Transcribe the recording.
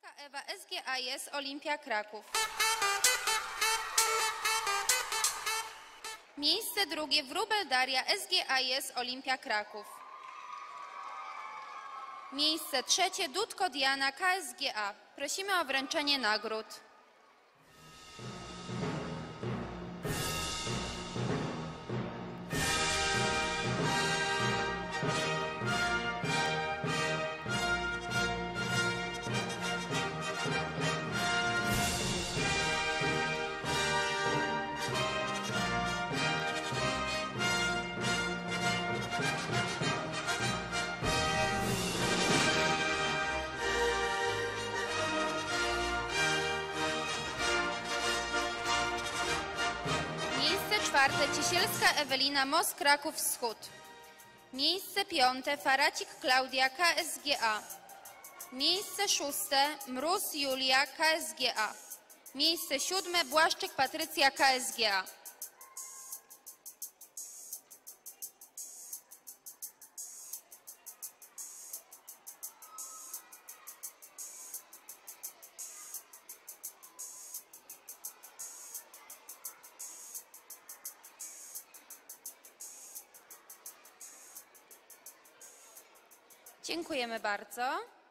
Ciesielska Ewa SGAS Olimpia Kraków. Miejsce drugie Wróbel Daria SGAS Olimpia Kraków. Miejsce trzecie Dudko Diana KSGA. Prosimy o wręczenie nagród. Miejsce czwarte Ciesielska Ewelina MOS Kraków Wschód. Miejsce piąte Faracik Klaudia KSGA. Miejsce szóste Mróz Julia KSGA. Miejsce siódme Błaszczyk Patrycja KSGA. Dziękujemy bardzo.